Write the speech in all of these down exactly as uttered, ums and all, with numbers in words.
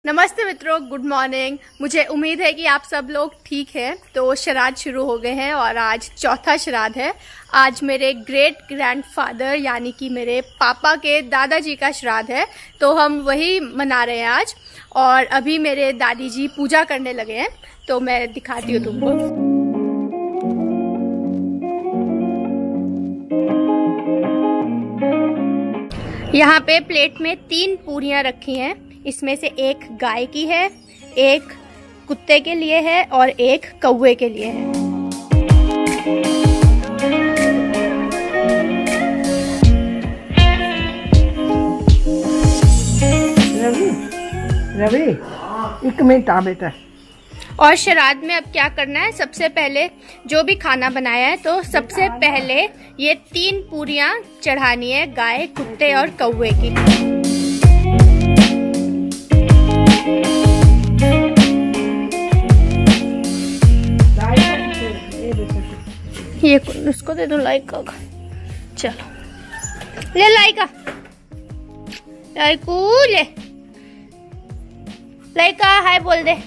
नमस्ते मित्रों, good morning. मुझे उम्मीद है कि आप सब लोग ठीक हैं। तो श्राद्ध शुरू हो गए हैं और आज चौथा श्राद्ध है। आज मेरे ग्रेट ग्रैंडफादर यानी कि मेरे पापा के दादाजी का श्राद्ध है, तो हम वही मना रहे हैं आज। और अभी मेरे दादी जी पूजा करने लगे हैं, तो मैं दिखाती हूँ तुमको। यहाँ पे प्लेट में तीन पूरियां रखी हैं। इसमें से एक गाय की है, एक कुत्ते के लिए है और एक कौवे के लिए है। रवि, रवि, एक मिनट आ बेटा। और श्राद्ध में अब क्या करना है, सबसे पहले जो भी खाना बनाया है तो सबसे पहले ये तीन पूरियां चढ़ानी है गाय, कुत्ते और कौवे की। ये उसको दे दो लाइका का। चलो ले लाइका, लाइकू ले, लाइका हाय बोल दे।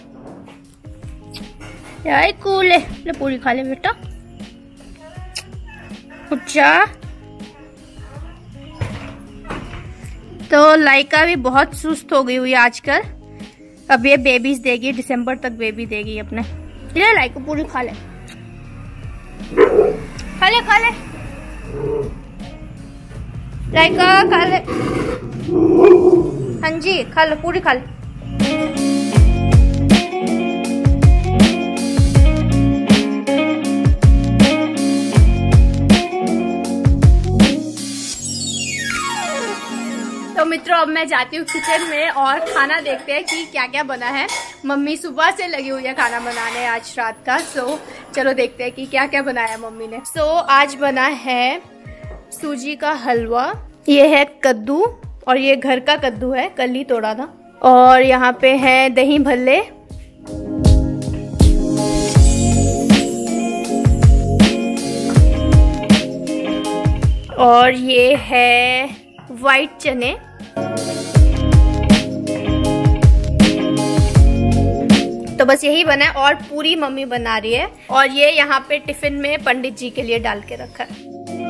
लाइकू ले, ले पूरी खा ले बेटा। अच्छा, तो लाइका भी बहुत सुस्त हो गई हुई आजकल। अब ये बेबीज देगी, दिसंबर तक बेबी देगी अपने। ले लाइका पूरी खा ले, खा ले खा ले लाइका, खा ले। हाँ जी, खा लो पूरी खा ले। तो मित्रों, अब मैं जाती हूँ किचन में और खाना देखते हैं कि क्या क्या बना है। मम्मी सुबह से लगी हुई है खाना बनाने आज श्राद्ध का। सो चलो देखते हैं कि क्या क्या बनाया मम्मी ने। सो आज बना है सूजी का हलवा, ये है कद्दू और ये घर का कद्दू है, कल ही तोड़ा था। और यहाँ पे है दही भल्ले, और ये है वाइट चने, तो बस यही बना है। और पूरी मम्मी बना रही है। और ये यहाँ पे टिफिन में पंडित जी के लिए डाल के रखा है।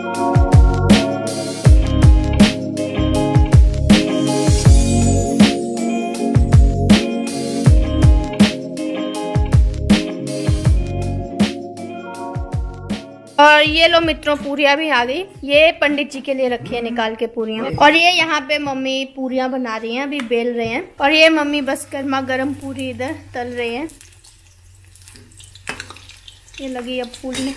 और ये लो मित्रों, पूरियां भी आ गई। ये पंडित जी के लिए रखी है निकाल के पूरियां। और ये यहाँ पे मम्मी पूरियां बना रही हैं, अभी बेल रहे हैं। और ये मम्मी बस गर्मा गर्म पूरी इधर तल रही हैं। ये लगी अब फूलने।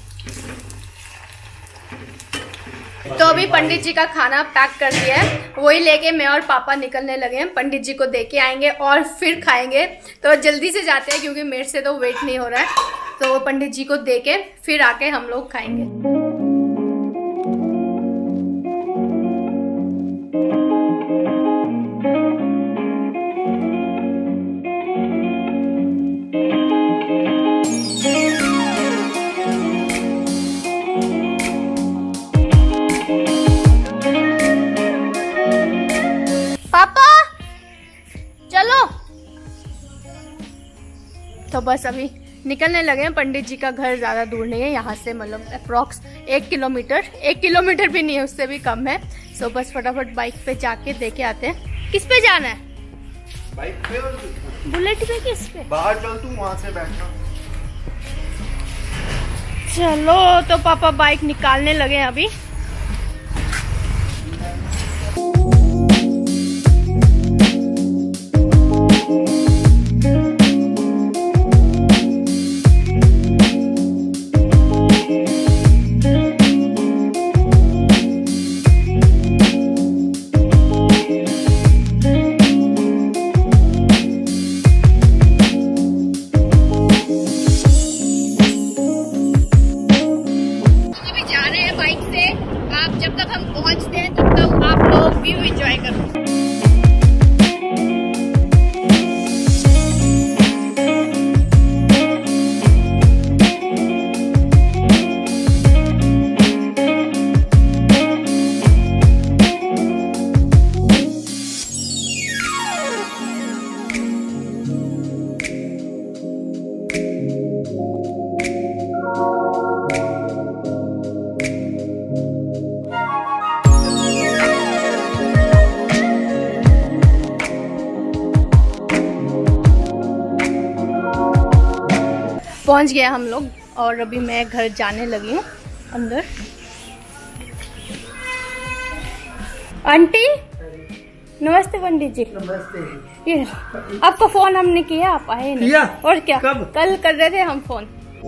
तो अभी पंडित जी का खाना पैक कर दिया है, वही लेके मैं और पापा निकलने लगे हैं। पंडित जी को दे के आएंगे और फिर खाएंगे। तो जल्दी से जाते हैं क्योंकि मेरे से तो वेट नहीं हो रहा है। तो पंडित जी को दे के फिर आके हम लोग खाएंगे। पापा चलो। तो बस अभी निकलने लगे हैं। पंडित जी का घर ज्यादा दूर नहीं है यहाँ से, मतलब अप्रोक्स एक किलोमीटर एक किलोमीटर भी नहीं है, उससे भी कम है। सो बस फटाफट बाइक पे जाके देके आते हैं। किस पे जाना है? बाइक पे। बुलेट पे? किस पे? बाहर चल तू, वहां से बैठना। चलो, तो पापा बाइक निकालने लगे हैं अभी। पहुंच गया हम लोग और अभी मैं घर जाने लगी हूँ अंदर। आंटी नमस्ते पंडित जी। नमस्ते। ये आपका फोन हमने किया, आप आए नहीं। किया? और क्या? कब? कल कर रहे थे हम फोन।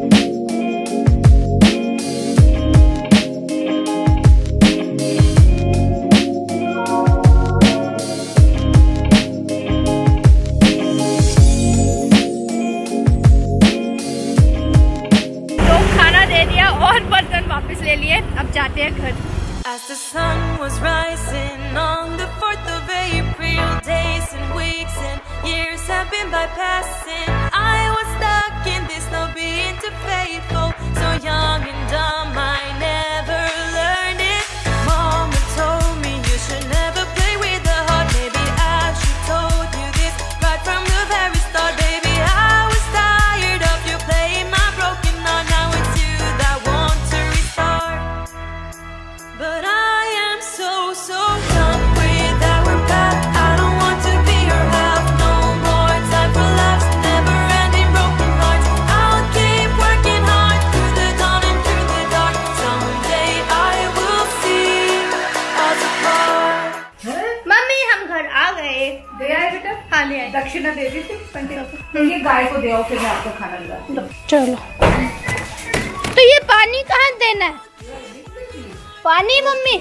तो खाना दे दिया और बर्तन वापस ले लिए, अब जाते हैं घर। As the sun was rising on the fourth of April, days and weeks and years have been bypassing. I was stuck in this, not being too faithful, so young and dumb, I never learned it. Mama told me you should never play with the heart. Maybe I should told you this right from the very start. Baby, I was tired of you playing my broken heart. Now it's you that want to restart. But I am so, so done with our path. I don't want to be your half. No more time for laughs, never ending broken hearts. I'll keep working hard through the dawn and through the dark. Someday I will see us apart. Mummy हम घर आ गए। दे आए बेटा? हाँ ले आए। दक्षिणा दे दी थी पंडित को। तो ये गाय को दे आओ, फिर मैं आपको खाना दिलाऊं। चलो। तो ये पानी कहाँ देना है? पानी मम्मी।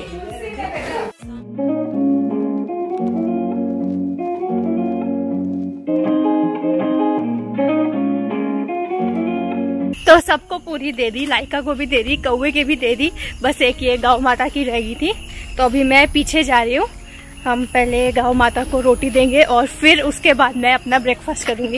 तो सबको पूरी दे दी, लाइका को भी दे दी, कौवे के भी दे दी, बस एक ये गौ माता की रह गई थी। तो अभी मैं पीछे जा रही हूँ। हम पहले गौ माता को रोटी देंगे और फिर उसके बाद मैं अपना ब्रेकफास्ट करूँगी।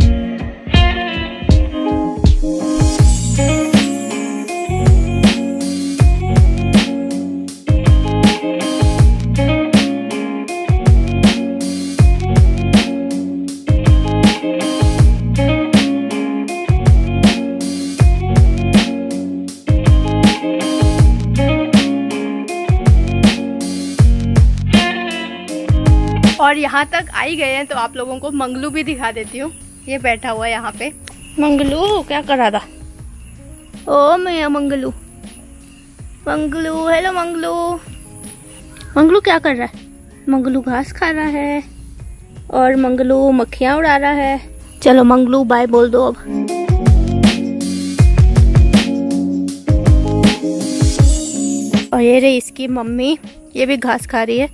और यहाँ तक आ ही गए हैं तो आप लोगों को मंगलू भी दिखा देती हूँ। ये बैठा हुआ है यहाँ पे। मंगलू क्या कर रहा था? ओ मैं मंगलू, मंगलू हेलो मंगलू। मंगलू क्या कर रहा है? मंगलू घास खा रहा है और मंगलू मक्खियाँ उड़ा रहा है। चलो मंगलू बाय बोल दो अब। और ये रही इसकी मम्मी, ये भी घास खा रही है।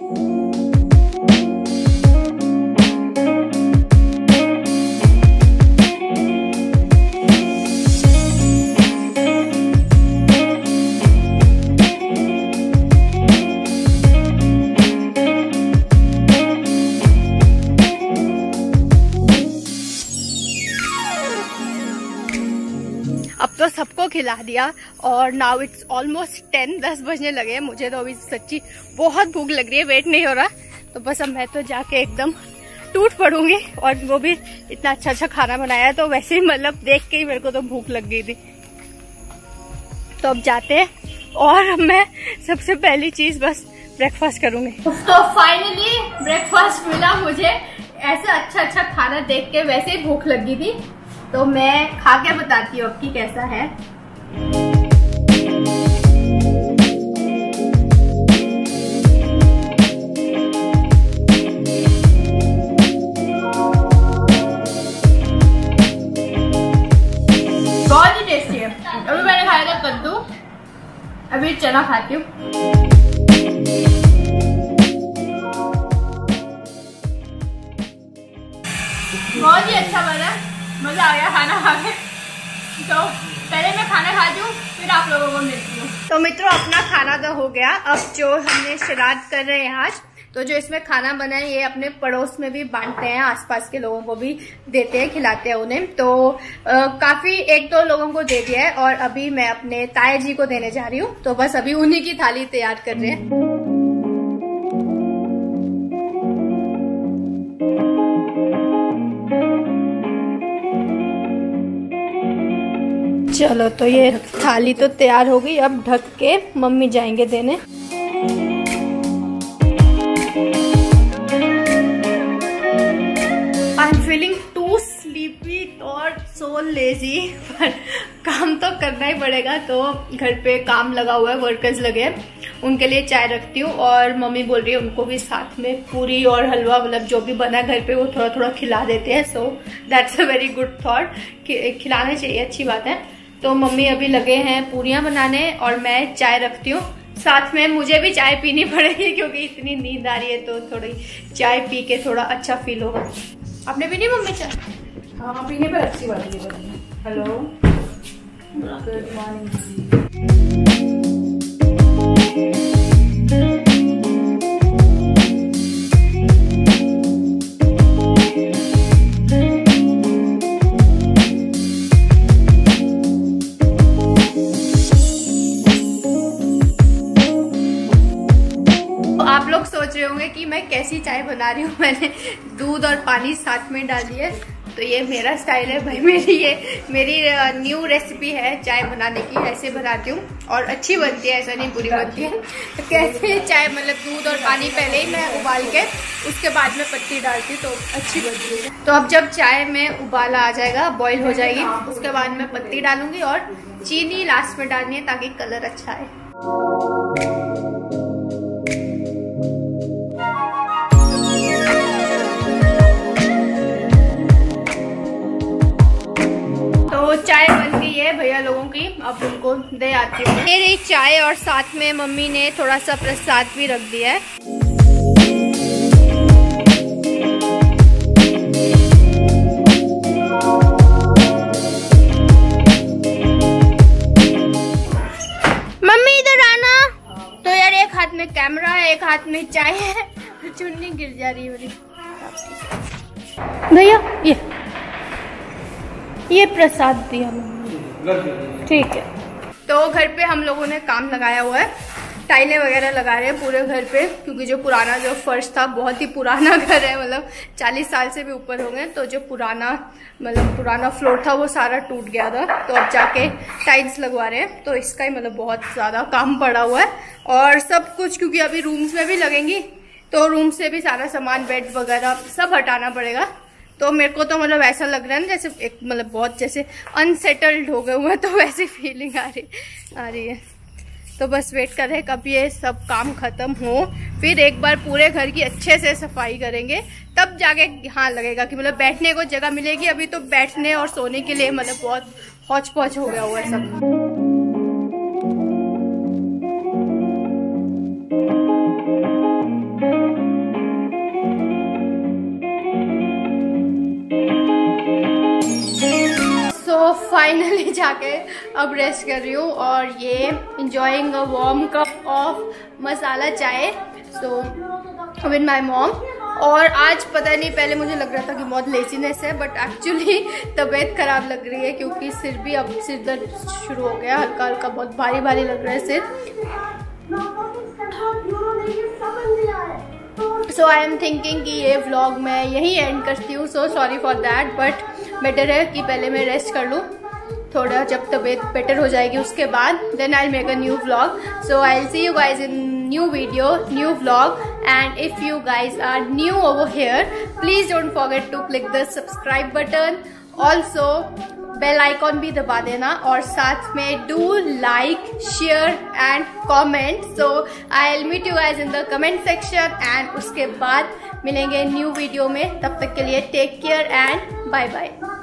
अब तो सबको खिला दिया और नाउ इट्स ऑलमोस्ट टेन, दस बजने लगे हैं। मुझे तो अभी सच्ची बहुत भूख लग रही है, वेट नहीं हो रहा। तो बस अब मैं तो जाके एकदम टूट पड़ूंगी। और वो भी इतना अच्छा अच्छा खाना बनाया है, तो वैसे ही मतलब देख के ही मेरे को तो भूख लग गई थी। तो अब जाते हैं और मैं सबसे पहली चीज बस ब्रेकफास्ट करूंगी। तो फाइनली ब्रेकफास्ट मिला मुझे। ऐसा अच्छा अच्छा खाना देख के वैसे ही भूख लगी थी, तो मैं खा के बताती हूँ आपकी कैसा है। बहुत ही टेस्टी है। अभी मैंने खाया था कद्दू, अभी चना खाती हूँ। बहुत ही अच्छा बना, मजा आ गया खाना खा के। तो पहले मैं खाना खाती हूँ, फिर आप लोगों को मिलती हूँ। तो मित्रों अपना खाना तो हो गया। अब जो हमने श्राद्ध कर रहे हैं आज, तो जो इसमें खाना बना है ये अपने पड़ोस में भी बांटते हैं, आसपास के लोगों को भी देते हैं, खिलाते हैं उन्हें। तो आ, काफी एक दो लोगों को दे दिया है और अभी मैं अपने ताया जी को देने जा रही हूँ। तो बस अभी उन्हीं की थाली तैयार कर रहे हैं। चलो तो ये थाली तो तैयार हो गई, अब ढक के मम्मी जाएंगे देने। I am feeling too too sleepy और सो लेजी, पर काम तो करना ही पड़ेगा। तो घर पे काम लगा हुआ है, वर्कर्स लगे हैं, उनके लिए चाय रखती हूँ। और मम्मी बोल रही है उनको भी साथ में पूरी और हलवा, मतलब जो भी बना घर पे वो थोड़ा थोड़ा खिला देते हैं। So that's a very good thought, खिलाना चाहिए, अच्छी बात है। तो मम्मी अभी लगे हैं पूरियाँ बनाने और मैं चाय रखती हूँ। साथ में मुझे भी चाय पीनी पड़ेगी क्योंकि इतनी नींद आ रही है, तो थोड़ी चाय पी के थोड़ा अच्छा फील होगा। आपने पीनी मम्मी चाय? हाँ, पीने पर अच्छी बात है। Hello, good morning. आप लोग सोच रहे होंगे कि मैं कैसी चाय बना रही हूँ। मैंने दूध और पानी साथ में डाल दिया, तो ये मेरा स्टाइल है भाई। मेरी ये मेरी न्यू रेसिपी है चाय बनाने की, ऐसे बनाती हूँ और अच्छी बनती है, ऐसा नहीं बुरी बनती है। तो कैसे चाय, मतलब दूध और पानी पहले ही मैं उबाल के उसके बाद में पत्ती डालती हूँ तो अच्छी बनती है। तो अब जब चाय में उबाला आ जाएगा, बॉईल हो जाएगी, उसके बाद में पत्ती डालूंगी और चीनी लास्ट में डालनी है ताकि कलर अच्छा आए। तो चाय बन गई है भैया लोगों की, अब उनको दे आती हूँ। मेरी चाय और साथ में मम्मी ने थोड़ा सा प्रसाद भी रख दिया है। मम्मी इधर आना। तो यार एक हाथ में कैमरा है, एक हाथ में चाय है, चुन्नी गिर जा रही है मेरी। भैया ये ये प्रसाद दिया मम्मी, ठीक है। तो घर पे हम लोगों ने काम लगाया हुआ है, टाइलें वगैरह लगा रहे हैं पूरे घर पे, क्योंकि जो पुराना जो फर्श था, बहुत ही पुराना घर है, मतलब चालीस साल से भी ऊपर हो गए। तो जो पुराना मतलब पुराना फ्लोर था वो सारा टूट गया था, तो अब जाके टाइल्स लगवा रहे हैं। तो इसका ही मतलब बहुत ज़्यादा काम पड़ा हुआ है और सब कुछ, क्योंकि अभी रूम्स में भी लगेंगी तो रूम से भी सारा सामान, बेड वगैरह सब हटाना पड़ेगा। तो मेरे को तो मतलब ऐसा लग रहा है ना जैसे एक मतलब बहुत जैसे अनसेटल्ड हो गए हुए, तो वैसी फीलिंग आ रही आ रही है। तो बस वेट कर रहे हैं कब ये सब काम खत्म हो, फिर एक बार पूरे घर की अच्छे से सफाई करेंगे, तब जाके यहाँ लगेगा कि मतलब बैठने को जगह मिलेगी। अभी तो बैठने और सोने के लिए मतलब बहुत हौच पौच हो गया हुआ है सब। तो फाइनली जाके अब रेस्ट कर रही हूँ और ये enjoying a warm cup of masala chai so with my mom. और आज पता नहीं, पहले मुझे लग रहा था कि बहुत लेजीनेस है, बट एक्चुअली तबीयत खराब लग रही है क्योंकि सिर भी अब सिर दर्द शुरू हो गया, हल्का हल्का बहुत भारी भारी लग रहा है सिर। सो आई एम थिंकिंग कि ये व्लॉग मैं यही एंड करती हूँ। So sorry for that, but better है कि पहले मैं रेस्ट कर लूँ थोड़ा, जब तबीयत बेटर हो जाएगी उसके बाद then I make a new vlog. So I will see you guys in new video, new vlog. And if you guys are new over here, please don't forget to click the subscribe button, also bell icon भी दबा देना, और साथ में do like, share and comment. So I will meet you guys in the comment section and उसके बाद मिलेंगे new video में। तब तक के लिए take care and bye bye.